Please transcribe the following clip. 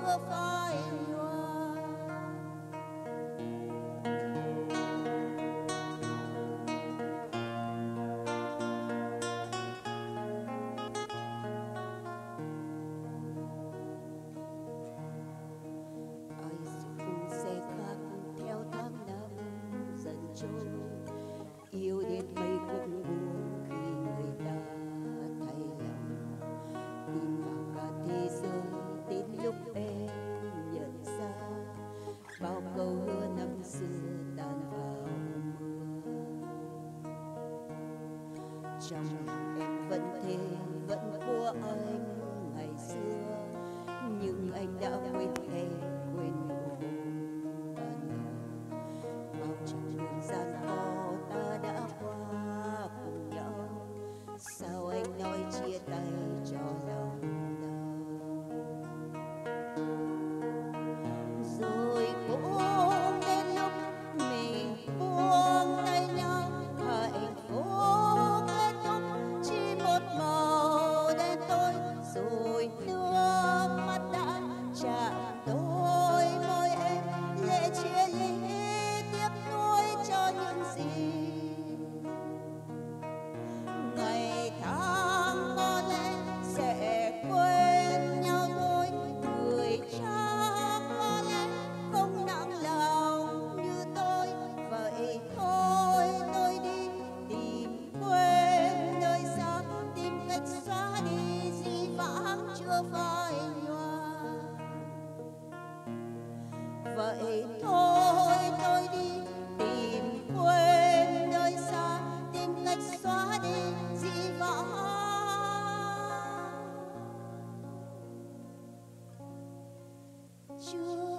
chưa phai nhòa. Ai cũng sẽ khác theo tháng năm dần trôi, yêu đến mấy cũng buồn khi người ta thay lòng. Tin vào cả thế giới đến lúc em nhận ra bao câu hứa năm xưa tan vào mưa. Trong lòng em vẫn thế, vẫn của anh ngày xưa, nhưng anh đã quên em, quên nụ hôn ban đầu. Bao chặng đường gian khó ta đã qua cùng nhau, sao anh nói chia tay cho lòng đau. Rồi cũng đến lúc mình buông tay nhau, hạnh phúc kết thúc chỉ một màu đen tối. Rồi nước mắt đã chạm đôi môi em, lệ chia ly tiếc nuối cho những gì ngày tháng có lẽ sẽ quên nhau thôi. Người chắc có lẽ không nặng lòng như tôi, vậy thôi tôi đi tìm quên nơi xa, tìm cách xóa đi dĩ vãng chưa phai nhòa. Vậy thôi tôi đi tìm quên nơi xa, tìm cách xóa đi dĩ vãng chưa